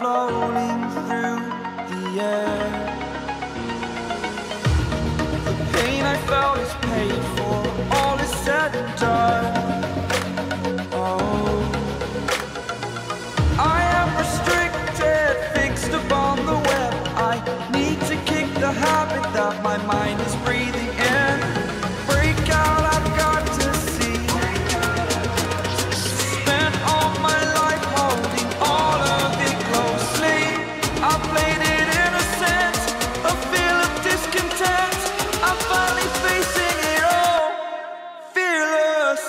floating through the air. The pain I felt is paid for, all is said and done. Oh, I am restricted, fixed upon the web. I need to kick the habit that my mind is breathing in. Break out, I've got to see. Spent all my life holding all of it closely. I played it innocent, a feel of discontent. I'm finally facing it all, fearless.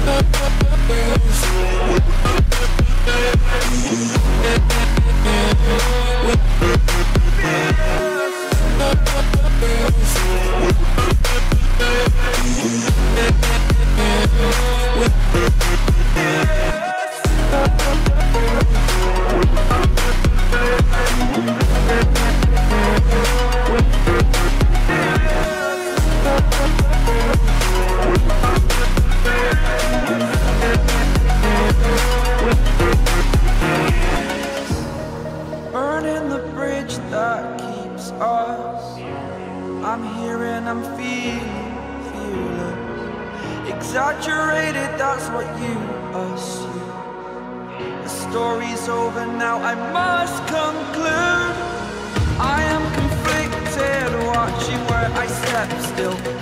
Burning the bridge that keeps us. I'm here and I'm feeling fearless. Exaggerated, that's what you assume. The story's over now, I must conclude. I am conflicted, watching where I step still.